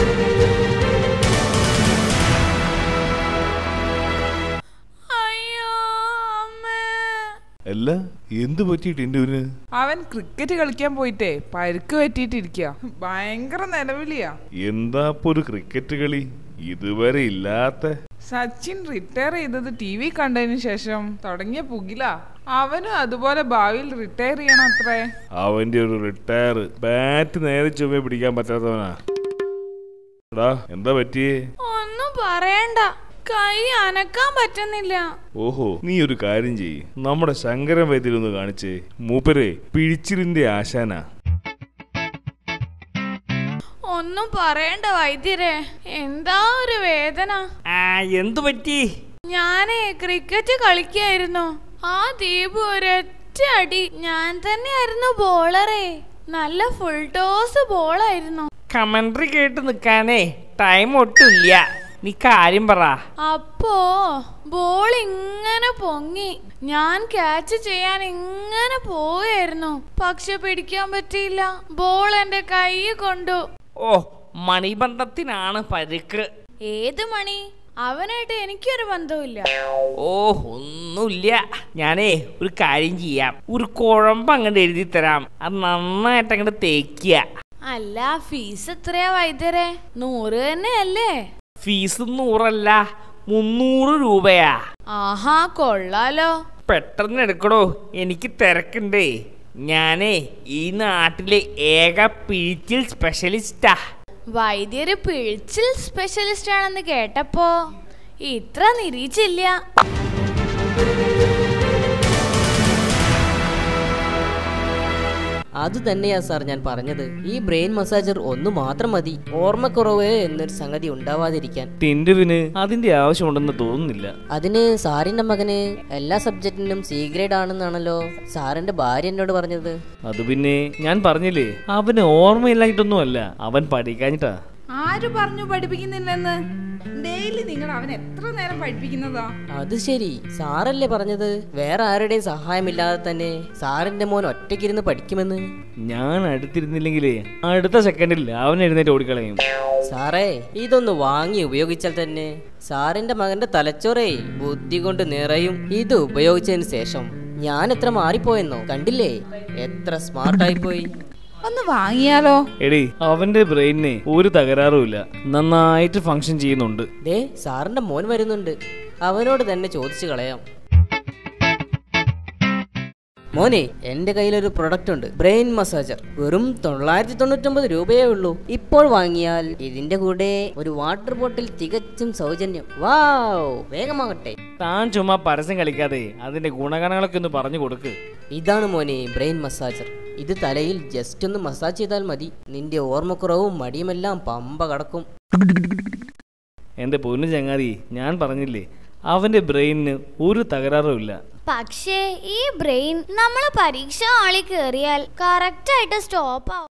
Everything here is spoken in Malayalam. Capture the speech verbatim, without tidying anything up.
അല്ല എന്ത് പറ്റി ടിന്റുവിന്? അവൻ ക്രിക്കറ്റ് കളിക്കാൻ പോയിട്ടേ പരുക്ക് പറ്റിയിട്ടിരിക്കുക. ഭയങ്കര നിലവിളിയാ. എന്താ ഒരു ക്രിക്കറ്റ് കളി ഇതുവരെ ഇല്ലാത്ത? സച്ചിൻ റിട്ടയർ ചെയ്തത് ടി വി കണ്ടതിന് ശേഷം തുടങ്ങിയ പുകില. അവനും അതുപോലെ ഭാവിയിൽ റിട്ടയർ ചെയ്യണം അത്രേ. അവന്റെ ഒരു റിട്ടയർ ബാറ്റ് നേരെ ചൊവ്വേ പിടിക്കാൻ പറ്റാത്തവനാ. എടാ എന്താ പറ്റിയേ? ഒന്നും പറയണ്ട, കൈ അനക്കാൻ പറ്റുന്നില്ല. ഓഹോ, നീ ഒരു കാര്യം ചെയ്യ്, നമ്മുടെ ശങ്കരൻ വൈദ്യരൊന്ന് കാണിച്ചേ. മൂപ്പരെ പിഴിച്ചിലിന്റെ ആശാനാ. ഒന്നും പറയണ്ട വൈദ്യരെ, എന്താ ഒരു വേദന. എന്തു പറ്റി? ഞാനേ ക്രിക്കറ്റ് കളിക്കായിരുന്നു. ആ ദീപു ഒരൊറ്റ അടി. ഞാൻ തന്നെയായിരുന്നു ബോളറേ. നല്ല ഫുൾ ടോസ് ബോളായിരുന്നു. കമന്ററി കേട്ട് നിക്കാനേ ടൈം ഒട്ടുമില്ല. നീ കാര്യം പറ. അപ്പോ ബോൾ ഇങ്ങനെ പൊങ്ങി. ഞാൻ ക്യാച്ച് ചെയ്യാൻ ഇങ്ങനെ പോവുകയായിരുന്നു. പക്ഷെ പിടിക്കാൻ പറ്റിയില്ല. ബോൾ എന്റെ കൈ കൊണ്ടു. ഓ, മണിബന്ധത്തിനാണ് പരുക്ക്. ഏത് മണി? അവനായിട്ട് എനിക്കൊരു ബന്ധവുമില്ല. ഓ, ഒന്നുമില്ല. ഞാനേ ഒരു കാര്യം ചെയ്യാം, ഒരു കുഴമ്പ് അങ്ങോട്ട് എഴുതി തരാം. അത് നന്നായിട്ട് അങ്ങോട്ട് തേക്കുക. അല്ല, ഫീസ് എത്രയാ വൈദ്യരെ? നൂറ് തന്നെയല്ലേ? ഫീസ് നൂറല്ല, മുന്നൂറ് രൂപയാ. ആഹാ, കൊള്ളാലോ. പെട്ടെന്ന് എടുക്കണോ, എനിക്ക് തിരക്കുണ്ടേ. ഞാനേ ഈ നാട്ടിലെ ഏക പിഴിച്ചിൽ സ്പെഷ്യലിസ്റ്റാ. വൈദ്യര് പിഴിച്ചിൽ സ്പെഷ്യലിസ്റ്റ് ആണെന്ന് കേട്ടപ്പോ ഇത്ര നിരീക്ഷില്ല. അത് തന്നെയാ സാർ ഞാൻ പറഞ്ഞത്. ഈ ബ്രെയിൻ മസാജർ ഒന്നു മാത്രം മതി, ഓർമ്മക്കുറവ് എന്നൊരു സംഗതി ഉണ്ടാവാതിരിക്കാൻ. ടിന്റുവിന് അതിന്റെ ആവശ്യമുണ്ടെന്ന് തോന്നുന്നില്ല. അതിന് സാറിന്റെ മകന് എല്ലാ സബ്ജക്റ്റിനും സി ഗ്രേഡ് ആണെന്നാണല്ലോ സാറിന്റെ ഭാര്യ എന്നോട് പറഞ്ഞത്. അത് പിന്നെ ഞാൻ പറഞ്ഞില്ലേ, അവന് ഓർമ്മയില്ലായിട്ടൊന്നും അല്ല, അവൻ പഠിക്കാഞ്ഞിട്ടാ. ആര് പറഞ്ഞു പഠിപ്പിക്കുന്നില്ലെന്ന്? ഡെയിലി നിങ്ങൾ അവൻ എത്ര നേരം പഠിപ്പിക്കുന്നതാ? അത് ശരി, സാറല്ലേ പറഞ്ഞത് വേറെ ആരുടെയും സഹായമില്ലാതെ തന്നെ സാറിന്റെ മോൻ ഒറ്റയ്ക്കിരുന്ന് പഠിക്കുമെന്ന്. ഞാൻ അടുത്തിരുന്നില്ലെങ്കിലേ അടുത്ത സെക്കൻഡിൽ അവൻ എഴുന്നേറ്റ് ഓടിക്കളയും. സാറേ, ഇതൊന്ന് വാങ്ങി ഉപയോഗിച്ചാൽ തന്നെ സാറിന്റെ മകന്റെ തലച്ചോറേ ബുദ്ധി കൊണ്ട് നിറയും. ഇത് ഉപയോഗിച്ചതിന് ശേഷം ഞാൻ എത്ര മാറിപ്പോയെന്നോ കണ്ടില്ലേ? എത്ര സ്മാർട്ടായി പോയി. ഒന്ന് വാങ്ങിയാലോ? എടി, അവന്റെ ബ്രെയിനിന് ഒരു തകരാറുമില്ല, നന്നായിട്ട് ഫങ്ഷൻ ചെയ്യുന്നുണ്ട്. ദേ, സാറിന്റെ മോൻ വരുന്നുണ്ട്, അവനോട് തന്നെ ചോദിച്ചു കളയാം. മോനെ, എന്റെ കയ്യിലൊരു പ്രൊഡക്റ്റ് ഉണ്ട്, ബ്രെയിൻ മസാജർ. വെറും തൊള്ളായിരത്തി തൊണ്ണൂറ്റൊമ്പത് രൂപയേ ഉള്ളൂ. ഇപ്പോൾ വാങ്ങിയാൽ ഇതിന്റെ കൂടെ ഒരു വാട്ടർ ബോട്ടിൽ തികച്ചും സൗജന്യം. വാവ്, വേഗമാകട്ടെ. താൻ ചുമ്മാ പരസ്യം കളിക്കാതെ അതിന്റെ ഗുണഗണങ്ങളൊക്കെ ഒന്ന് പറഞ്ഞു കൊടുക്ക്. ഇതാണ് മോനെ ബ്രെയിൻ മസാജർ. ഇത് തലയിൽ ജസ്റ്റ് ഒന്ന് മസാജ് ചെയ്താൽ മതി. നിന്റെ ഓർമ്മക്കുറവും മടിയുമെല്ലാം പമ്പ കടക്കും. എന്റെ പൊന്നു ചങ്ങാതി, ഞാൻ പറഞ്ഞില്ലേ അവന്റെ ബ്രെയിനിന് ഒരു തകരാറുമില്ല. പക്ഷേ ഈ ബ്രെയിൻ നമ്മള് പരീക്ഷ ഹാളിൽ കയറിയാൽ കറക്റ്റ് ആയിട്ട് സ്റ്റോപ്പ് ആവും.